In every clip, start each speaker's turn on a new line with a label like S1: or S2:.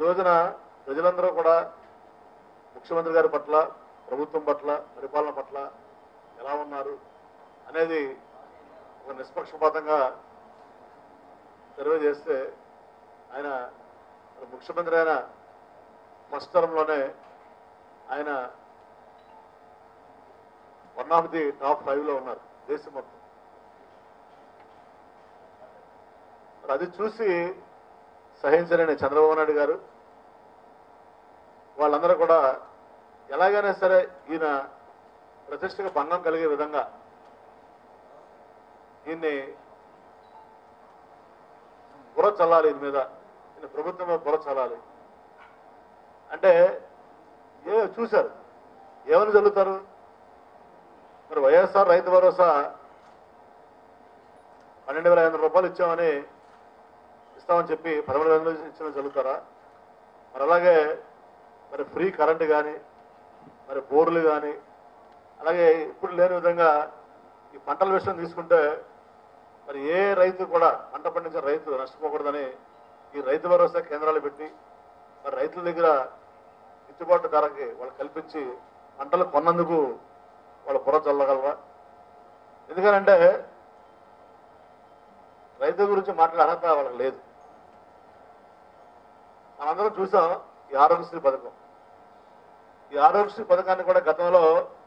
S1: రోజున ప్రజలందరూ కూడా ముఖ్యమంత్రి గారి పట్ల, ప్రభుత్వం పట్ల, పరిపాలన పట్ల ఎలా ఉన్నారు అనేది ఒక నిష్పక్షపాతంగా సర్వే చేస్తే ఆయన ముఖ్యమంత్రి అయిన ఫస్ట్ టర్మ్లోనే ఆయన వన్ ఆఫ్ ది టాప్ 5లో ఉన్నారు దేశం మొత్తం. మరి అది చూసి సహించలేని చంద్రబాబు నాయుడు గారు వాళ్ళందరూ కూడా ఎలాగైనా సరే ఈయన ప్రతిష్టకు భంగం కలిగే విధంగా ఈయన్ని బుర్ర చల్లాలి, ఈయన మీద, ఈయన ప్రభుత్వం మీద బుర్ర చల్లాలి అంటే చూశారు ఏమని చల్లుతారు. మరి వైఎస్ఆర్ రైతు భరోసా 12,500 రూపాయలు ఇస్తామని చెప్పి 13,000 ఇచ్చిన చల్లుతారా? మరి అలాగే మరి ఫ్రీ కరెంటు కానీ, మరి బోర్లు కానీ, అలాగే ఇప్పుడు లేని విధంగా ఈ పంటల విషయం తీసుకుంటే మరి ఏ రైతు కూడా పంట పండించిన రైతు నష్టపోకూడదని ఈ రైతు భరోసా కేంద్రాలు పెట్టి మరి రైతుల దగ్గర గిట్టుబాటు ధరకి వాళ్ళు కల్పించి పంటలు కొన్నందుకు వాళ్ళు బుర్ర చల్లగలరా? ఎందుకనంటే రైతు గురించి మాట్లాడే అర్హత వాళ్ళకి లేదు. మనందరం చూసాం ఈ ఆరోగ్యశ్రీ పథకం. ఈ ఆరోగ్యశ్రీ పథకాన్ని కూడా గతంలో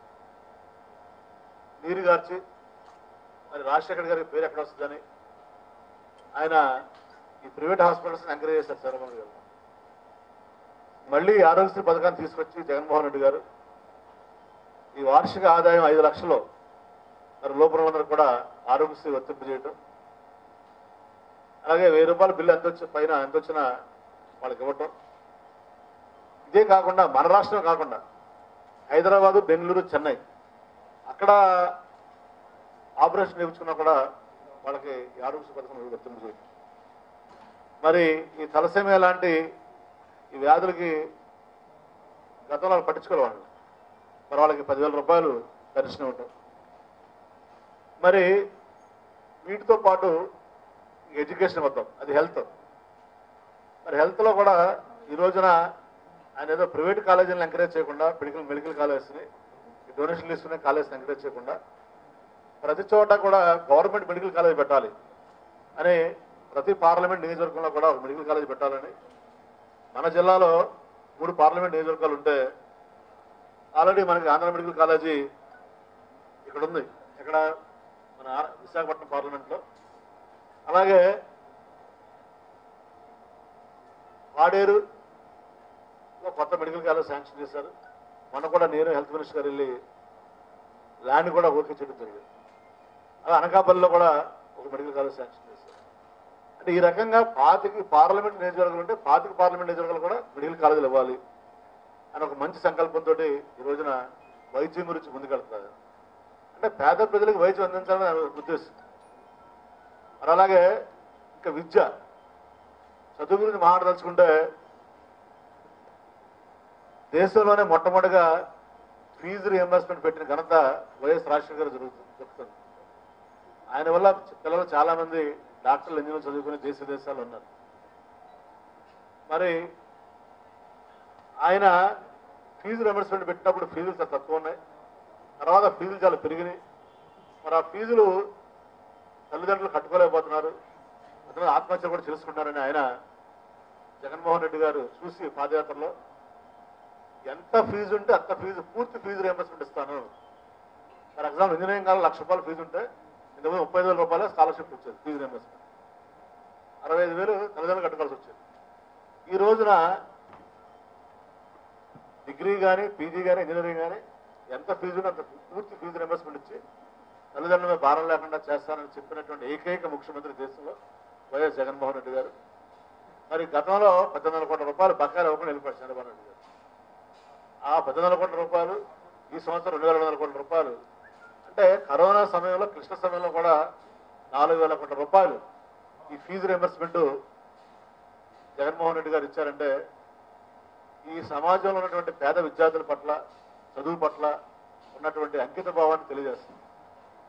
S1: నీరు గార్చి మరి రాజశేఖర్ గారి పేరు ఎక్కడ వస్తుందని ఆయన ఈ ప్రైవేట్ హాస్పిటల్స్ని ఎంకరేజ్ చేశారు చంద్రబాబు గారు. మళ్ళీ ఆరోగ్యశ్రీ పథకాన్ని తీసుకొచ్చి జగన్మోహన్ రెడ్డి గారు ఈ వార్షిక ఆదాయం 5 లక్షలు మరి లోపలందరూ కూడా ఆరోగ్యశ్రీ వర్తింపజేయటం, అలాగే 1000 రూపాయల బిల్లు ఎంత వచ్చినా వాళ్ళకి ఇవ్వటం. ఇదే కాకుండా మన రాష్ట్రం కాకుండా హైదరాబాదు, బెంగళూరు, చెన్నై అక్కడ ఆపరేషన్ చేయించుకున్నా కూడా వాళ్ళకి ఈ ఆరోగ్య పథకం వర్తింపజేయటం. మరి ఈ తలసేమియా లాంటి ఈ వ్యాధులకి గతంలో పట్టించుకోవాలి. మరి వాళ్ళకి 10,000 రూపాయలు పెన్షన్ ఇవ్వటం. మరి వీటితో పాటు ఎడ్యుకేషన్ మొత్తం అది హెల్త్. మరి హెల్త్లో కూడా ఈ రోజున ఆయన ఏదో ప్రైవేట్ కాలేజీలను ఎంకరేజ్ చేయకుండా మెడికల్ కాలేజ్ని డొనేషన్లు తీసుకునే కాలేజ్ని ఎంకరేజ్ చేయకుండా ప్రతి చోట కూడా గవర్నమెంట్ మెడికల్ కాలేజ్ పెట్టాలి అని ప్రతి పార్లమెంట్ నియోజకవర్గంలో కూడా ఒక మెడికల్ కాలేజ్ పెట్టాలని మన జిల్లాలో 3 పార్లమెంట్ నియోజకవర్గాలు ఉంటే ఆల్రెడీ మనకి ఆంధ్ర మెడికల్ కాలేజీ ఇక్కడ ఉంది, ఇక్కడ మన విశాఖపట్నం పార్లమెంట్లో. అలాగే పాడేరు కొత్త మెడికల్ కాలేజ్ శాంక్షన్ చేశారు. మొన్న కూడా నేను హెల్త్ మినిస్టర్ గారు వెళ్ళి ల్యాండ్ కూడా ఓకే చేయడం జరిగింది. అలాగే అనకాపల్లిలో కూడా ఒక మెడికల్ కాలేజ్ శాంక్షన్ చేశారు. అంటే ఈ రకంగా 25 పార్లమెంట్ నియోజకవర్గాలు ఉంటే 25 పార్లమెంట్ నియోజకవర్గాలు కూడా మెడికల్ కాలేజీలు ఇవ్వాలి అని ఒక మంచి సంకల్పంతో ఈ రోజున వైద్యం గురించి ముందుకెళ్తున్నారు. అంటే పేద ప్రజలకు వైద్యం అందించాలని ఉద్దేశం. మరి అలాగే ఇంకా విద్య, చదువు గురించి మాట్లాడదలుచుకుంటే దేశంలోనే మొట్టమొదటిగా ఫీజు రియంబర్స్మెంట్ పెట్టిన ఘనత వైఎస్ రాజశేఖర్ గారు జరుగుతుంది. ఆయన వల్ల పిల్లలు చాలా మంది డాక్టర్లు, ఇంజనీర్లు చదువుకుని దేశాలు ఉన్నారు. మరి ఆయన ఫీజు రియంబర్స్మెంట్ పెట్టినప్పుడు ఫీజులు చాలా తక్కువ ఉన్నాయి, తర్వాత ఫీజులు చాలా పెరిగినాయి. మరి ఆ ఫీజులు తల్లిదండ్రులు కట్టుకోలేకపోతున్నారు, అతను ఆత్మహత్య కూడా చేసుకుంటారని ఆయన జగన్మోహన్ రెడ్డి గారు చూసి పాదయాత్రలో ఎంత ఫీజు ఉంటే అంత ఫీజు, పూర్తి ఫీజు రియంబర్స్మెంట్ ఇస్తాను. ఫర్ ఎగ్జాంపుల్ ఇంజనీరింగ్ కాలం 1,00,000 రూపాయలు ఫీజు ఉంటే ఇంతకుముందు 35,000 రూపాయలు స్కాలర్షిప్ వచ్చేది ఫీజు రియంబర్స్మెంట్. 65,000 తల్లిదండ్రులు కట్టుకోవాల్సి వచ్చేది. ఈ రోజున డిగ్రీ కానీ, పీజీ కానీ, ఇంజనీరింగ్ కానీ ఎంత ఫీజు ఉంటే అంత పూర్తి ఫీజు రియంబర్స్మెంట్ ఇచ్చి తల్లిదండ్రుల మీద భారం లేకుండా చేస్తానని చెప్పినటువంటి ఏకైక ముఖ్యమంత్రి దేశంలో వైఎస్ జగన్మోహన్ రెడ్డి గారు. మరి గతంలో 18,000 కోట్ల రూపాయలు బకాయిలు ఇవ్వకుండా వెళ్ళిపోయారు చంద్రబాబు నాయుడు గారు. ఆ 18,000 కోట్ల రూపాయలు ఈ సంవత్సరం 2,200 కోట్ల రూపాయలు. అంటే కరోనా సమయంలో, క్లిష్ట సమయంలో కూడా 4,000 కోట్ల రూపాయలు ఈ ఫీజు రియంబర్స్మెంట్ జగన్మోహన్ రెడ్డి గారు ఇచ్చారంటే ఈ సమాజంలో ఉన్నటువంటి పేద విద్యార్థుల పట్ల, చదువు పట్ల ఉన్నటువంటి అంకిత భావాన్ని తెలియజేస్తుంది.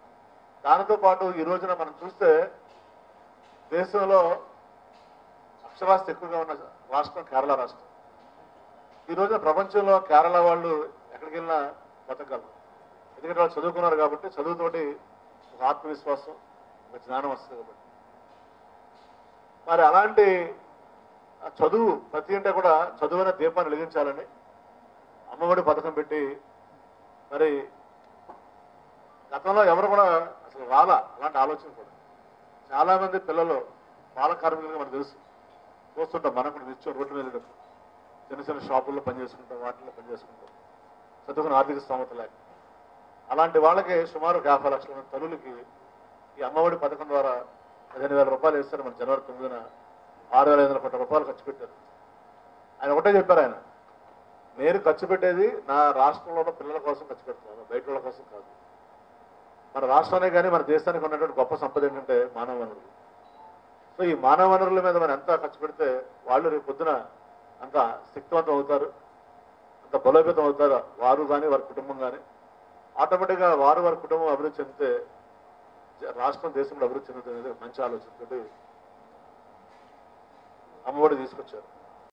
S1: దానితో పాటు ఈ రోజున మనం చూస్తే దేశంలో అక్షరాస్యత ఎక్కువగా ఉన్న రాష్ట్రం కేరళ రాష్ట్రం. ఈ రోజున ప్రపంచంలో కేరళ వాళ్ళు ఎక్కడికి వెళ్ళినా బతకగలరు. ఎందుకంటే వాళ్ళు చదువుకున్నారు కాబట్టి, చదువుతోటి ఒక ఆత్మవిశ్వాసం, ఒక జ్ఞానం వస్తుంది కాబట్టి. మరి అలాంటి చదువు ప్రతి ఇంట కూడా చదువునే దీపాన్ని వెలిగించాలని అమ్మఒడి పథకం పెట్టి, మరి గతంలో ఎవరు కూడా అసలు రాలా అలాంటి ఆలోచన కూడా. చాలా మంది పిల్లలు బాల కార్మికులుగా మనకు తెలుసు, చూస్తుంటాం. మనం కూడా నిత్యం రోడ్డు మీద చిన్న చిన్న షాపుల్లో పనిచేసుకుంటాం, వాటిల్లో పనిచేసుకుంటాం, చదువుకుని ఆర్థిక స్తోమత లేక. అలాంటి వాళ్ళకి సుమారు 50 లక్షల మంది తల్లులకి ఈ అమ్మఒడి పథకం ద్వారా 15,000 రూపాయలు వేస్తారు. మన జనవరి 9న 6,500 కోట్ల రూపాయలు ఖర్చు పెట్టారు. ఆయన ఒకటే చెప్పారు, ఆయన నేను ఖర్చు పెట్టేది నా రాష్ట్రంలో ఉన్న పిల్లల కోసం ఖర్చు పెడుతున్నాను, బయట వాళ్ళ కోసం కాదు. మన రాష్ట్రానికి కానీ మన దేశానికి ఉన్నటువంటి గొప్ప సంపద ఏంటంటే మానవ వనరులు. సో ఈ మానవ వనరుల మీద మనం ఎంత ఖర్చు పెడితే వాళ్ళు రేపు పొద్దున అంత శక్తివంతం అవుతారు, అంత బలోపేతం అవుతారు, వారు కానీ వారి కుటుంబం కానీ. ఆటోమేటిక్గా వారి కుటుంబం అభివృద్ధి చెందితే రాష్ట్రం, దేశంలో అభివృద్ధి చెందుతుంది. మంచి ఆలోచనతో అమ్మఒడి తీసుకొచ్చారు.